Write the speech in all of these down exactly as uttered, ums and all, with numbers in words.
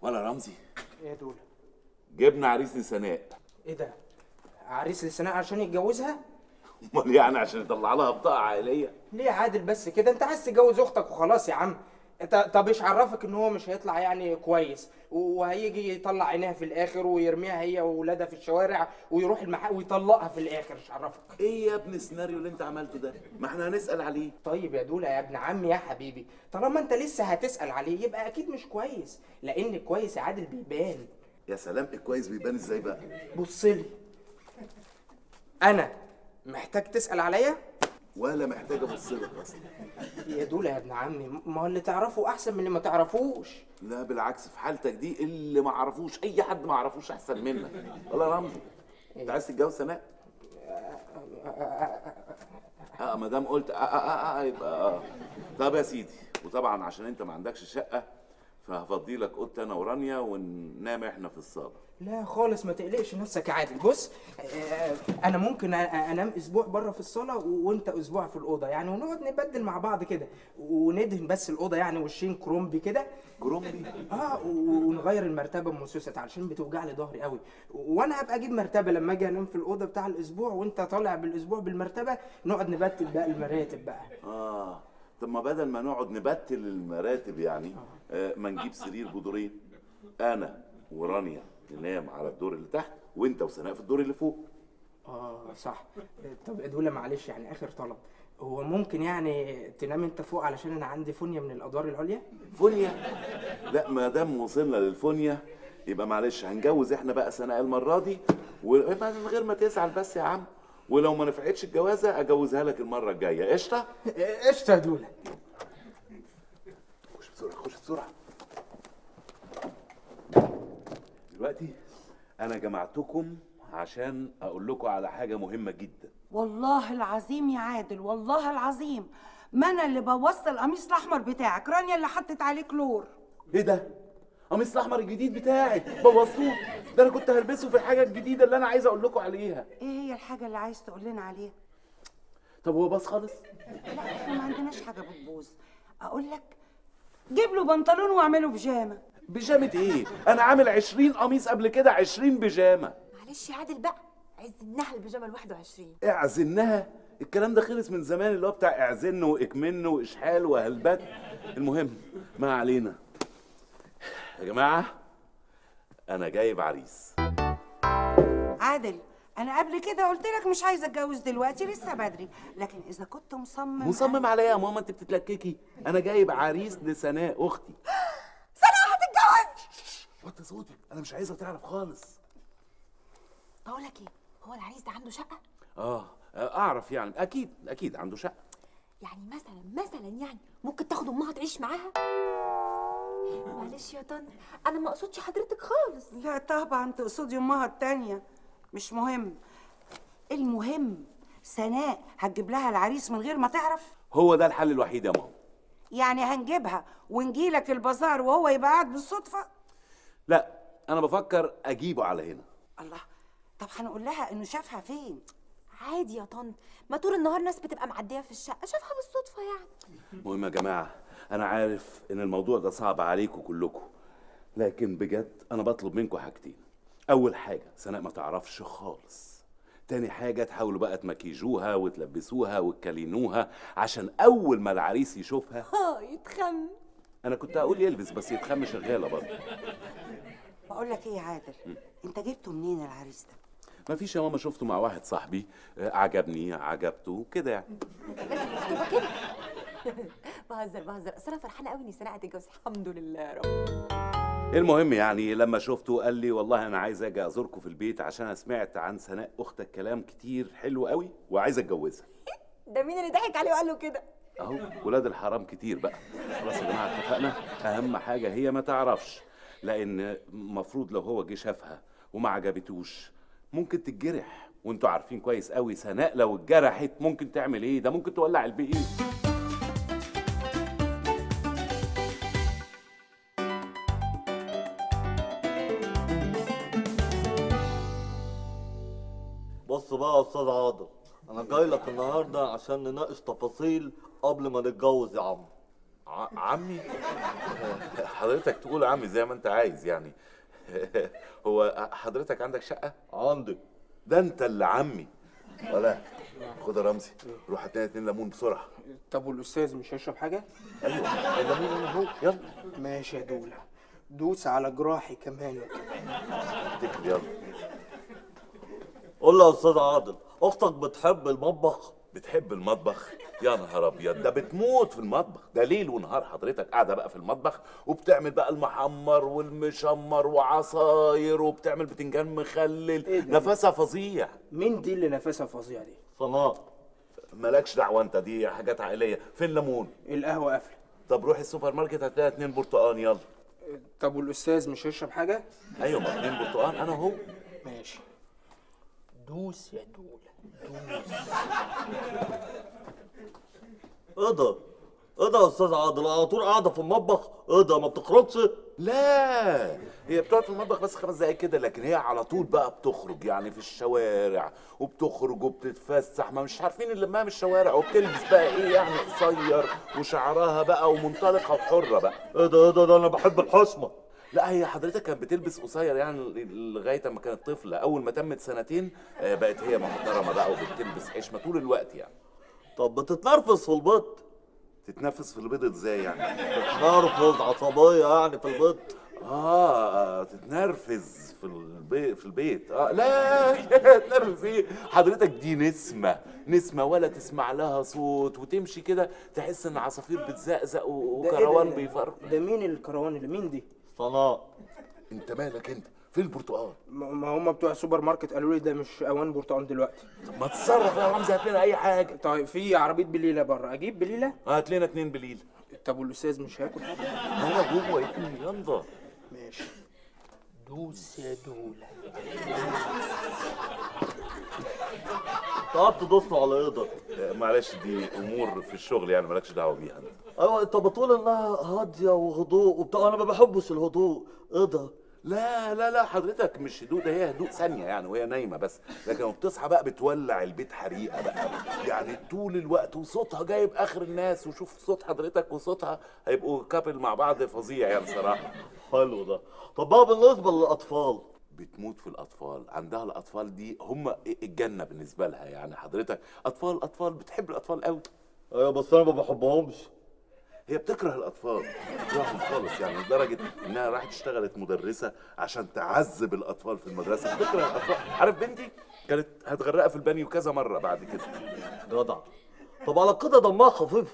ولا رمزي؟ ايه دول؟ جبنا عريس لسناء. ايه ده؟ عريس لسناء عشان يتجوزها؟ امال يعني عشان يطلع لها بطاقه عائليه؟ ليه يا عادل بس كده؟ انت عايز تتجوز اختك وخلاص يا عم. طب ايش عرفك ان هو مش هيطلع يعني كويس وهيجي يطلع عينيها في الاخر ويرميها هي واولادها في الشوارع ويروح المحل ويطلقها في الاخر؟ ايش عرفك؟ ايه يا ابني السيناريو اللي انت عملته ده؟ ما احنا هنسال عليه. طيب يا دولا يا ابن عمي يا حبيبي، طالما انت لسه هتسال عليه يبقى اكيد مش كويس، لان الكويس يا عادل بيبان. يا سلام، الكويس بيبان ازاي بقى؟ بص لي، انا محتاج تسال عليا؟ ولا محتاج ابص لك اصلا يا دولا يا ابن عمي، ما هو اللي تعرفه احسن من اللي ما تعرفوش. لا بالعكس، في حالتك دي اللي ما عرفوش اي حد ما عرفوش احسن منك. والله يا رمزي انت عايز تتجوز سناء؟ اه ما دام قلت اه اه اه يبقى اه. طب يا سيدي، وطبعا عشان انت ما عندكش شقه فهفضي لك اوضتي انا ورانيا وننام احنا في الصاله. لا خالص، ما تقلقش نفسك يا عادل. بص انا ممكن انام اسبوع بره في الصاله وانت اسبوع في الاوضه يعني، ونقعد نبدل مع بعض كده، وندهن بس الاوضه يعني وشين كرومبي كده. كرومبي؟ اه، ونغير المرتبه بموسوست علشان بتوجع لي ظهري قوي، وانا هبقى اجيب مرتبه لما اجي انام في الاوضه بتاع الاسبوع وانت طالع بالاسبوع بالمرتبه، نقعد نبدل بقى المراتب بقى. اه طب ما بدل ما نقعد نبتل المراتب يعني آه ما نجيب سرير بدورين، انا ورانيا ننام على الدور اللي تحت وانت وسناء في الدور اللي فوق. اه صح. طب دول معلش يعني اخر طلب، هو ممكن يعني تنام انت فوق علشان انا عندي فونيا من الادوار العليا؟ فونيا؟ لا ما دام وصلنا للفونيا يبقى معلش هنجوز احنا بقى سناء المره دي، ومن غير ما تزعل بس يا عم، ولو ما نفعتش الجوازه اجوزها لك المره الجايه. قشطه؟ قشطه يا دوله. خش بسرعه خش بسرعه. دلوقتي انا جمعتكم عشان اقول لكم على حاجه مهمه جدا. والله العظيم يا عادل، والله العظيم ما انا اللي بوظت القميص الاحمر بتاعك، رانيا اللي حطت عليه كلور. ايه ده؟ قميص الاحمر الجديد بتاعي بوظتوه؟ ده انا كنت هلبسه في الحاجه الجديده اللي انا عايز اقول لكم عليها. ايه هي الحاجه اللي عايز تقول لنا عليها؟ طب هو باظ خالص؟ لا احنا ما عندناش حاجه بتبوظ. اقول لك جيب له بنطلون واعمله بيجامه. بيجامه ايه؟ انا عامل عشرين قميص قبل كده، عشرين بيجامه. معلش يا عادل بقى، عزناها البيجامه ال واحد وعشرين. اعزنها؟ الكلام ده خلص من زمان، اللي هو بتاع اعزن واكمن واشحال وهلبات. المهم ما علينا. يا جماعه انا جايب عريس. عادل انا قبل كده قلت لك مش عايزه اتجوز دلوقتي، لسه بدري، لكن اذا كنت مصمم. مصمم على ايه يا ماما؟ انت بتتلككي. انا جايب عريس لسناء اختي. سناء هتتجوز؟ وطي صوتك، انا مش عايزها تعرف خالص. بقول لك ايه، هو العريس ده عنده شقه؟ اه اعرف يعني، اكيد اكيد عنده شقه. يعني مثلا مثلا يعني ممكن تاخد امها تعيش معاها؟ معلش يا طن، انا ما اقصدش حضرتك خالص. لا طبعا تقصدي امها التانية، مش مهم. المهم سناء هتجيب لها العريس من غير ما تعرف؟ هو ده الحل الوحيد يا ماما. يعني هنجيبها ونجيلك البازار وهو يبقى قاعد بالصدفه؟ لا انا بفكر اجيبه على هنا. الله، طب هنقول لها انه شافها فين؟ عادي يا طنط، ما طول النهار ناس بتبقى معديه في الشقه، شافها بالصدفه يعني. المهم يا جماعه، انا عارف ان الموضوع ده صعب عليكم كلكم، لكن بجد انا بطلب منكم حاجتين. اول حاجه سناء ما تعرفش خالص. تاني حاجه تحاولوا بقى تمكيجوها وتلبسوها وتكلينوها عشان اول ما العريس يشوفها اه يتخم. انا كنت هقول يلبس بس يتخم شغاله برضه. بقول لك ايه يا عادل، انت جبته منين العريس ده؟ ما فيش يا ماما، شفته مع واحد صاحبي عجبني عجبته كده يعني. تبقى كده. بهزر بهزر، اصل انا فرحانه قوي ان سناء هتتجوز، الحمد لله يا رب. المهم يعني لما شفته قال لي والله انا عايز اجي ازوركم في البيت عشان انا سمعت عن سناء اختك كلام كتير حلو قوي وعايز اتجوزها. ده مين اللي ضحك عليه وقال له كده؟ اهو ولاد الحرام كتير بقى. خلاص يا جماعه اتفقنا، اهم حاجه هي ما تعرفش، لان المفروض لو هو جه شافها وما عجبتوش ممكن تتجرح، وانتوا عارفين كويس قوي سناء لو اتجرحت ممكن تعمل ايه، ده ممكن تولع البيت. بص بقى يا استاذ عاضل، انا جاي لك النهارده عشان نناقش تفاصيل قبل ما نتجوز يا عم. ع- عمي؟ حضرتك تقول عمي زي ما انت عايز يعني. هو حضرتك عندك شقة؟ عندي. ده انت اللي عمي. ولا خد يا رمزي، روح هات لنا اتنين ليمون بسرعة. طب والاستاذ مش هيشرب حاجه؟ ايوه الليمون انا اهو، يلا. ماشي يا دوله، دوس على جراحي كمان وكمان. اتكل يلا. قول لي يا استاذ عادل، اختك بتحب المطبخ؟ بتحب المطبخ؟ يا نهار ابيض، ده بتموت في المطبخ، ده ليل ونهار حضرتك قاعده بقى في المطبخ وبتعمل بقى المحمر والمشمر وعصاير وبتعمل بتنجان مخلل. إيه ده؟ نفسها فظيع. مين دي اللي نفسها فظيع دي؟ صناع. مالكش دعوه انت، دي حاجات عائليه. فين ليمون؟ القهوه قافله. طب روح السوبر ماركت هتلاقي اتنين برتقان، يلا. طب والاستاذ مش هيشرب حاجه؟ ايوه ما اتنين برتقان انا اهو. ماشي. دوس يا دوله دوس. ايه ده؟ ايه ده يا استاذ عادل؟ على طول قاعده في المطبخ؟ ايه ده ما بتخرجش؟ لا هي بتقعد في المطبخ بس خمس دقايق كده، لكن هي على طول بقى بتخرج يعني في الشوارع وبتخرج وبتتفسح، ما مش عارفين اللي ما من الشوارع، وبتلبس بقى ايه يعني قصير وشعرها بقى ومنطلقه وحره بقى. ايه ده ايه ده ده انا بحب الحشمه. لا هي حضرتك كانت بتلبس قصير يعني لغايه اما كانت طفله، اول ما تمت سنتين آه، بقت هي محترمه بقى وبتلبس حشمه طول الوقت يعني. طب بتتنرفز في البيت؟ تتنفس في البيض ازاي يعني؟ تتنرفز عصبيه يعني في البيت؟ اه تتنرفز في البيت في البيت اه لا تتنرفز ايه حضرتك؟ دي نسمه نسمه ولا تسمع لها صوت، وتمشي كده تحس ان عصافير بتزقزق و- ده إيه ده؟ وكروان بيفرق. ده مين الكروان اللي مين دي؟ صناع. انت مالك انت؟ فين البرتقال؟ ما ما هم بتوع السوبر ماركت قالوا لي ده مش اوان برتقال دلوقتي. طب ما تتصرف يا رمزي، هات لنا اي حاجه. طيب في عربيه بليله بره، اجيب بليله؟ هات لنا اتنين بليل. طب والاستاذ مش هياكل حاجه؟ هو جوه يكون يلا. ماشي. دوس يا دوله. قعدت تدوس على ايدك. آه، معلش دي امور في الشغل يعني مالكش دعوه بيها انت. ايوه انت بتقول انها هاديه وهدوء وبتاع، انا ما بحبش الهدوء. ايه ده؟ لا لا لا حضرتك مش هدوء، ده هي هدوء ثانيه يعني وهي نايمه بس، لكن لما بتصحى بقى بتولع البيت حريقه بقى يعني طول الوقت، وصوتها جايب اخر الناس، وشوف صوت حضرتك وصوتها هيبقوا كابل مع بعض فظيع يعني صراحه. حلو ده. طب بقى بالنسبه للاطفال؟ بتموت في الاطفال، عندها الاطفال دي هم الجنه بالنسبه لها يعني حضرتك. اطفال اطفال بتحب الاطفال قوي. ايوه بس انا ما بحبهمش. هي بتكره الاطفال بتكرههم خالص يعني، لدرجه انها راحت اشتغلت مدرسه عشان تعذب الاطفال في المدرسه. بتكره الاطفال. عارف بنتي كانت هتغرقها في البانيو كذا مره بعد كده. جدع. طب على كده دمها خفيف؟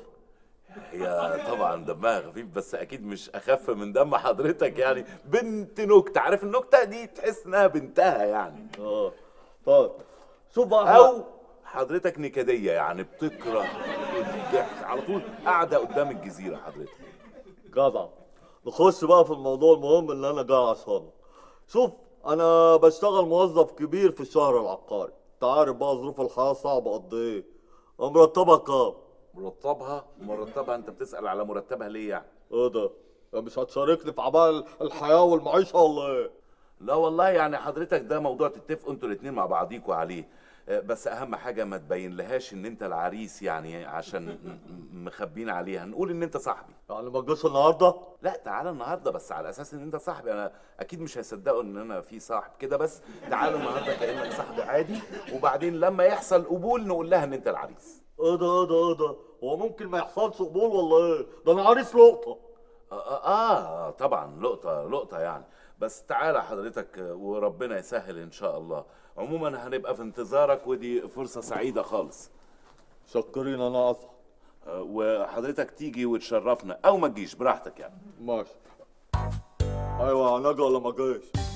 هي طبعا دمها خفيف بس اكيد مش اخف من دم حضرتك يعني. بنت نكته، عارف النكته دي تحس انها بنتها يعني. اه. طيب شوف بقى. او حضرتك نكديه يعني بتكره الضحك على طول، قاعده قدام الجزيره حضرتك. جدع. نخش بقى في الموضوع المهم اللي انا جاي عشانه. شوف انا بشتغل موظف كبير في الشهر العقاري، انت عارف بقى ظروف الحياه صعبه قد ايه. مرتبها كام؟ مرتبها مرتبها انت بتسال على مرتبها ليه يعني؟ ايه ده؟ مش هتشاركني في اعباء الحياه والمعيشه ولا ايه؟ لا والله يعني حضرتك ده موضوع تتفقوا انتوا الاتنين مع بعضيكوا عليه، بس اهم حاجه ما تبين لهاش ان انت العريس يعني عشان م- مخبين عليها. نقول ان انت صاحبي. يعني ما تجيش النهارده؟ لا تعالى النهارده بس على اساس ان انت صاحبي. انا اكيد مش هيصدقوا ان انا في صاحب كده، بس تعالى النهارده كانك صاحبي عادي، وبعدين لما يحصل قبول نقول لها ان انت العريس. ايه ده ايه ده ايه ده؟ هو ممكن ما يحصلش قبول ولا ايه؟ ده انا عريس لقطه. آه, اه طبعا لقطه لقطه يعني، بس تعالى حضرتك وربنا يسهل ان شاء الله. عموما هنبقى في انتظارك ودي فرصه سعيده خالص. شكرين انا اسف. آه وحضرتك تيجي وتشرفنا او ما تجيش براحتك يعني. ماشي. ايوه هنجي ولا ما جايش؟